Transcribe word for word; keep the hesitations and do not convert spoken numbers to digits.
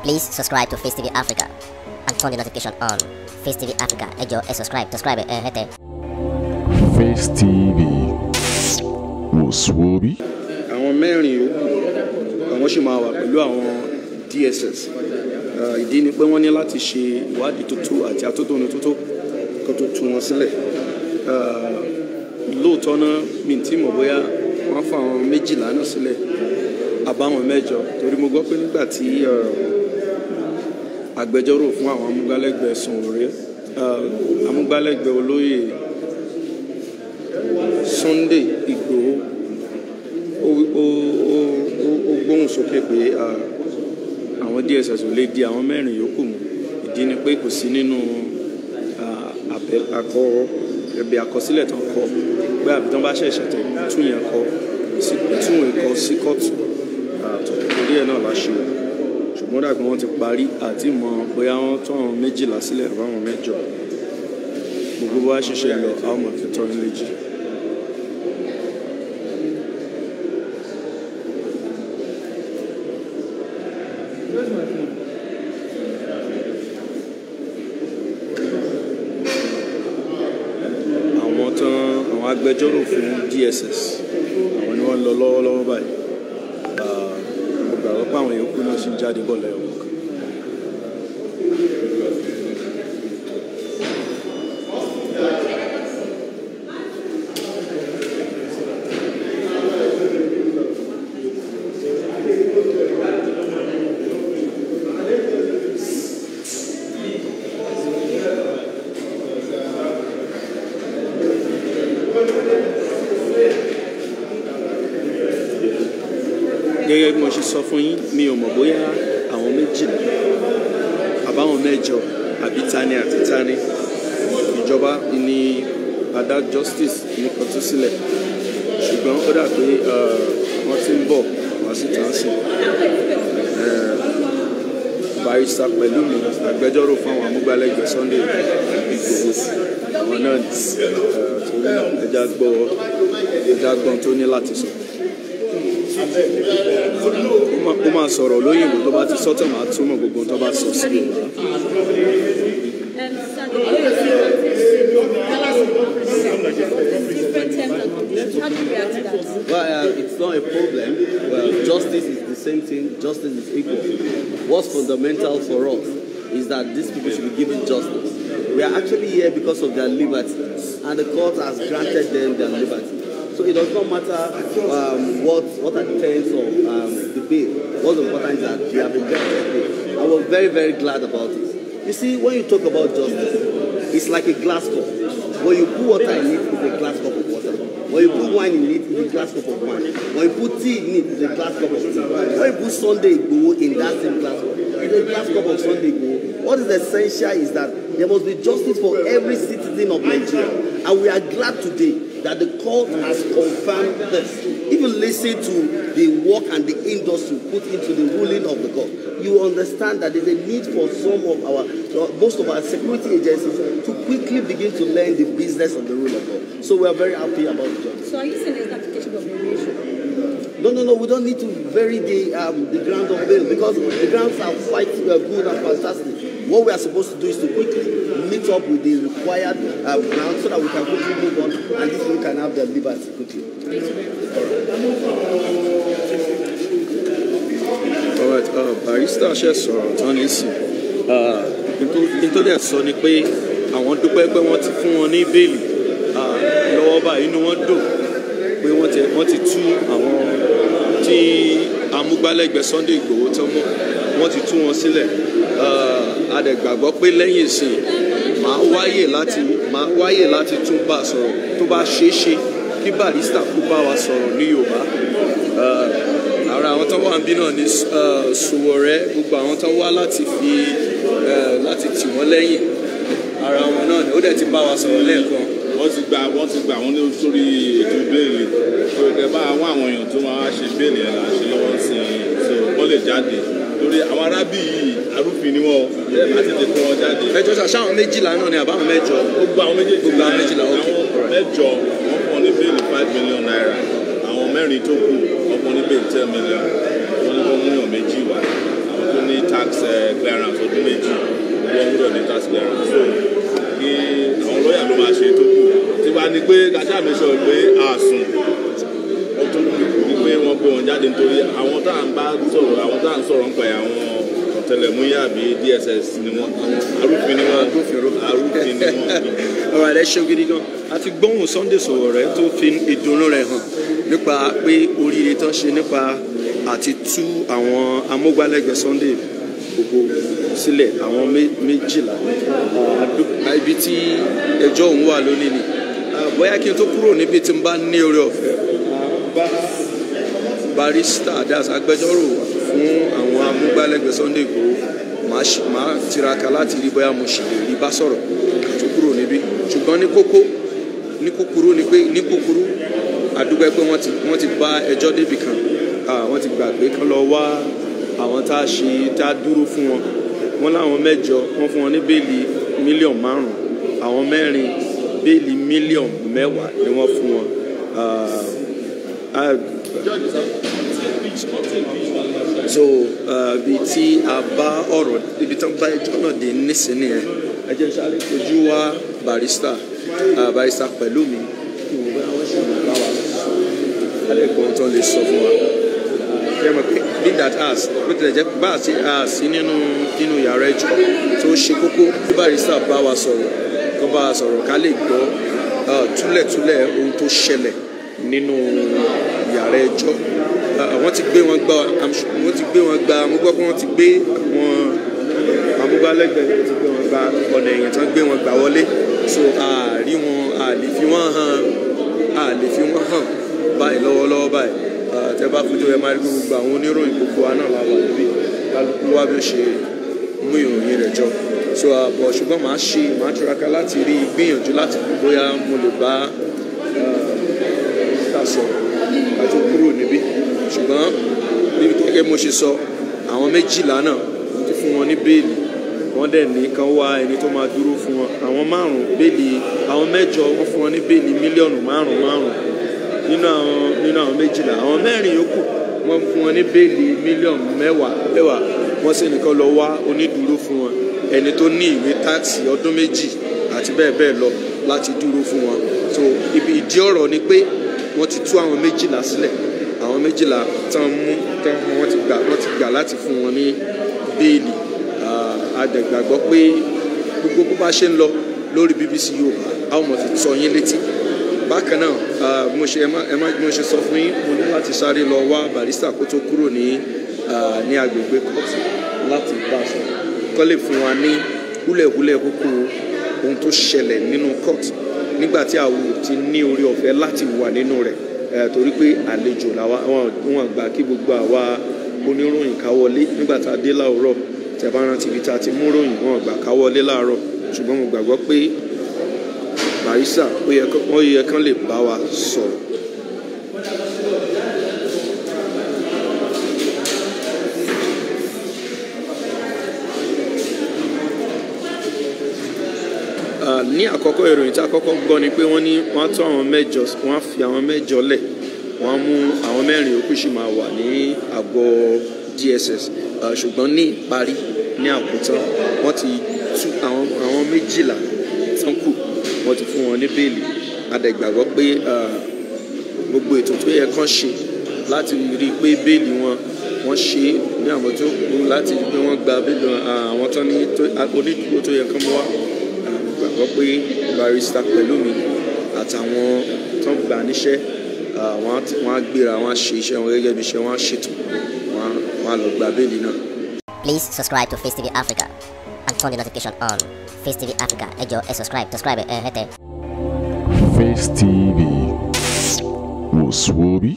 Please subscribe to Face T V Africa and turn the notification on. Face T V Africa, ẹ jọ̀ọ́ ẹ subscribe, subscribe ẹ hẹ́tẹ̀. Face T V wò Swobi. Àwọn mẹ́rin yòókù àwọn sì máa wà pẹ̀lú àwọn D S S. Ìdí ni pé wọ́n ní láti ṣe ìwádìí tó tó àti atótónu tó tó kó tó tú wọn sílẹ̀. Lóòótọ́ náà mi tí mo bóyá wọ́n fa àwọn méjìlá náà sílẹ̀ àbáwọn mẹ́jọ torí mo gbọ́ pé nígbà tí agbẹjọ́rò fún àwọn amúgbálẹ́gbẹ̀ẹ́ Sowore amúgbálẹ́gbẹ̀ẹ́ olóyè Sunday Igboho ó gbóhùn sókè pé àwọn D S S ò lè di àwọn mẹ́rin yòókù mú. Ìdí ni pé kò sí nínú àkọ ẹ̀bí àkọsílẹ̀ tó ń kọ pé àbí tán bá ṣẹ̀ṣẹ̀ tẹ̀ tún yẹn kọ tún ẹ̀kọ́ sí kóòtù torí ẹ̀ náà láṣẹ ṣùgbọ́n dàgbà wọ́n ti parí àti mọ̀ bóyá wọ́n tún àwọn méjìlá sílẹ̀ àbáwọn mẹ́jọ gbogbo bá ṣiṣẹ́ lọ àwọn ọmọ fi tọ́ ilé jì. Àwọn tán àwọn agbẹjọ́rò fún D S S àwọn ni wọ́n lọ lọ́wọ́lọ́wọ́ báyìí. Mo gbàgbọ́ pé àwọn yòókù náà sì ń jáde bọ̀ lẹ́yìn. Gẹ́gẹ́ bí mo ṣe sọ fún yín mi ò mọ̀ bóyá àwọn méjìlá àbáwọn mẹ́jọ àbí tani àti tani ìjọba ní adá justice ní kan tú sílẹ̀ ṣùgbọ́n ó dà pé wọ́n ti ń bọ̀ wá sí tansi barrister pẹ̀lú mi agbẹjọ́rò fún àwọn amúgbálẹ́gbẹ̀ẹ́ Sunday Igboho àwọn náà torí ẹja gbọ́ ẹja gbọ́n tó ní láti sọ. Ó máa sọ̀rọ̀ lóyìnbó tó bá ti sọ́tọ̀ máa túmọ̀ gbogbo tó bá sọ sí Yorùbá. Well, uh, it's not a problem. Well, justice is the same thing. Justice is equal. What's fundamental for us is that these people should be given justice. We are actually here because of their liberty, and the court has granted them their liberty. So it does not matter um, what what are the terms of um, the bill. What's important is that we have been granted. I was very, very glad about it. You see, when you talk about justice, it's like a glass cup. When you put water in it, it's a glass cup of water. When you put wine in it, it's a glass cup of wine. When you put tea in it, it's a glass cup of tea. When you put Sunday Igboho in that same glass cup, it's a glass cup of Sunday Igboho. What is essential is that there must be justice for every citizen of Nigeria. And we are glad today that the court has confirmed this. If you listen to the work and the industry put into the ruling of the court, you understand that there's a need for some of our, most of our security agencies to quickly begin to learn the business of the rule of law. So we are very happy about the job. So are you saying there's an application of variation? No, no, no, we don't need to vary the, um, the ground of bail because the grounds are quite uh, good and fantastic. What we are supposed to do is to quickly meet up with the required uh, ground so that we can quickly move on and this way can have their liberty quickly. All right, uh, barrister ṣe sọ̀rọ̀ tán nísìn. Nítorí ẹ̀ sọ ni pé àwọn dúpẹ́ pé wọ́n ti fún wọn ní bẹ́ẹ̀lì lọ́wọ́ báyìí inú wọn dùn pé wọ́n ti tú àwọn tí amúgbálẹ́gbẹ̀ẹ́ Sunday Igboho tó mọ́ wọ́n ti tú wọn sílẹ̀. A dẹ̀ gbàgbọ́ pé lẹ́yìn ìsìn máa wáyè láti máa wáyè láti tún bá a sọ̀rọ̀ tó bá ṣeé ṣe kí barrister kú bá wa sọ̀rọ̀ ní Yorùbá. Ara àwọn tó wà níbí náà ní Sowore gbogbo àwọn tó wá láti fi láti tì wọ́n lẹ́yìn ara wọn náà ni ó dẹ̀ ti bá wa sọ̀rọ̀ lẹ́ẹ̀kan. Wọ́n ti gba wọ́n ti gba àwọn ní sórí ètò béèlì tó ẹ bá àwọn àwọn èèyàn tó máa ṣe béèlì ẹ̀ là ń ṣe lọ́wọ́ sí i so wọ́n lè jáde torí àwọn arábì yìí arúfin ni wọ́n láti lè kó wọn jáde. Ẹjọ́ ṣàṣàwọn méjìlá náà ni àbáwọn mẹ́jọ. Gbogbo àwọn méjèèjì gbogbo àwọn méjìlá ó kì í. Àwọn mẹ́jọ wọ́n fún ọ ní béèlì five million naira. Àwọn mẹ́rin tó kù wọ́n fún ọ ní béèlì ten million. Wọ́n ní wọ́n mú yàn méjì wá. Àwọn tó ní tax ẹ̀ clearance ọdún méjì wọ́n gbọ́dọ̀ ní tax clearance so kí àwọn lọ́ọ̀yà ló máa ṣe tó kù tí wàá ní pé kàṣà mi sọ pé àsùn wọ́n tún ní pé wọ́n gbé wọn jáde nítorí àwọn tá à ń bá sọ̀rọ̀ àwọn tá à ń sọ̀rọ̀ ń pa àwọn ọ̀tẹlẹ̀múyẹ́ àbí D S S ni wọ́n arúfin ni wọ́n arúfin ni wọ́n. ọ̀rọ̀ rẹ̀ ṣe gidi gan àti gbóhùn Sunday Sowore tó fi ìdùnnú rẹ̀ hàn nípa pé oríire tán ṣe nípa àti tú àwọn amúgbálẹ́gbẹ̀ẹ́ Sunday gbogbo sílẹ̀ àwọn méjìlá ibi tí ẹjọ́ òun wà lónìí ni bóyá kí n tó kúrò níbi tí n bá ní oore ọ̀fẹ́ bá barrister das agbẹjọ́rò fún àwọn amúgbálẹ́gbẹ̀ẹ́ Sunday Igboho máa tiraka láti rí bóyá mo ṣì lè rí bá sọ̀rọ̀ tó kúrò níbí ṣùgbọ́n ní kókó ní kúkúrú ni pé ní kúkúrú àdúgbò pé wọ́n ti bá ẹjọ́ débì kan wọ́n ti gbà pé kán lọ wá àwọn tá a ṣe tá a dúró fún wọn wọ́n láwọn mẹ́jọ wọ́n fún wọn ní bẹ́ẹ̀lì mílíọ̀nù márùn-ún àwọn mẹ́rin bẹ́ẹ̀lì mílíọ̀nù mẹ́wàá ni wọ́n fún wọn. so bí tí a bá ọ̀rọ̀ ibi tí wọ́n bá ẹjọ́ náà dé nísìnyí yẹn ẹ jẹ́ sáré kojú wá barrister barrister pẹ̀lú mi kí wọ́n bá wọ́n ṣe máa bá wa sọ alẹ́ kan tó lè sọ fún wa. Be that as bó tilẹ̀ jẹ́ bá a sí nínú nínú yàrá ẹjọ́ tó ṣe kókó bí barrister bá wa sọ̀rọ̀ kó bá wa sọ̀rọ̀ ká lè gbọ́ túlẹ̀túlẹ̀ ohun tó ṣẹlẹ̀ nínú yàrá ẹjọ́ wọ́n ti gbé wọn gba wọ́n ti gbé wọn gba mo gbọ́ pé wọ́n ti gbé àwọn amúgbálẹ́gbẹ̀ẹ́ wọ́n ti gbé wọn gba ọ̀nà èèyàn tán gbé wọn gbà wọlé so àárí wọn a lè fi wọ́n hàn a lè fi wọ́n hàn báyìí lọ́wọ́lọ́wọ́ báyìí tẹ bá fojú ẹ máa rí gbogbo àwọn oníròyìn gbogbo wa náà láwà níbí kálukú wá bí ó ṣe mú ìròyìn rẹ̀ jọ so àbọ̀ ṣùgbọ́n màá ṣe màá tiraka láti rí gbìyànjú láti bóyá mo lè bá ta sọ̀rọ̀ àti kúrò níbí ṣùgbọ́n níbi gẹ́gẹ́ mo ṣe sọ àwọn méjìlá náà ti fún wọn ní béèlì wọ́n dẹ̀ ní kán wá ẹni tó máa dúró fún wọn àwọn márùn béèlì àwọn mẹ́jọ wọ́n fún wọn ní béèlì mílíọ̀nù márùn márùn nínú àwọn nínú àwọn méjìlá àwọn mẹ́rin yòókù wọ́n fún wọn ní béèlì mílíọ̀nù mẹ́wàá mẹ́wàá wọ́n sì nìkan lọ wá onídùúró fún wọn ẹni tó ní ìwé táàsì ọdún méjì àti bẹ́ẹ̀ bẹ́ẹ̀ lọ láti dúró fún wọn so ibi ìdí ọ̀rọ̀ ni pé wọ́n ti tú àwọn méjìlá sílẹ̀ àwọn méjìlá tán mú tán wọ́n ti gbà wọ́n ti gbà láti fún wọn ní béèlì àdẹ̀gbàgbọ́ pé gbogbo bó bá ṣe ń lọ lórí B B C Yorùbá àwọn ọmọ fi sọ yín létí bákan náà mo ṣe ẹ má mo ṣe sọ fún yín mo ní láti sáré lọ wá barrister kó tó kúrò ní ní agbègbè kóòtù láti bá a sọ kó lè fún wa ní húlẹ̀húlẹ̀ kókó ohun tó ṣẹlẹ̀ nínú kóòtù nígbà tí àwọn ò ti ní orí ọ̀fẹ́ láti wà nínú rẹ̀ torí pé àlejò làwa wọn gbà kí gbogbo àwa oníròyìn ká wọlé nígbà tá a dé láàárọ̀ tẹ́ bá rántí ibi tá a ti mú ròyìn wọn gbà ká wọlé láàárọ̀ ṣùgbọ́n mo gbàgbọ́ pé barrister ó yẹ kán lè bá wa sọ̀rọ̀. ní àkọ́kọ́ ìròyìn tí àkọ́kọ́ gbọ́ ni pé wọ́n ní wọ́n á tó àwọn mẹ́jọ wọ́n á fi àwọn mẹ́jọ lẹ̀ wọ́n á mú àwọn mẹ́rin yòókù sì máa wà ní àgọ́ D S S ṣùgbọ́n ní ìparí ní àkótán wọ́n ti tú àwọn méjìlá tán kù wọ́n ti fún wọn ní béèlì adẹ̀gbàgbọ́ pé gbogbo ètò tó yẹ kán ṣe láti rí i pé béèlì wọn wọ́n ṣe é ní àwọn tó kù láti rí i pé wọ́n gba béèlì àwọn tán ní onídùúró tó yẹ kán mọ́ wá gbàgbọ́ pé barrister pẹ̀lú mi àtàwọn tó ń gbà níṣẹ́ wọ́n á gbéra wọ́n á ṣe iṣẹ́ wọn gẹ́gẹ́ bí iṣẹ́ wọn á ṣètò wọ́n á lọ gba béèlì náà. Please subscribe to Face T V Africa and turn the notification on. Face T V Africa ẹ jọ̀ọ́ ẹ subscribe subscribe ẹ hẹ́tẹ̀. Face T V was Swoby.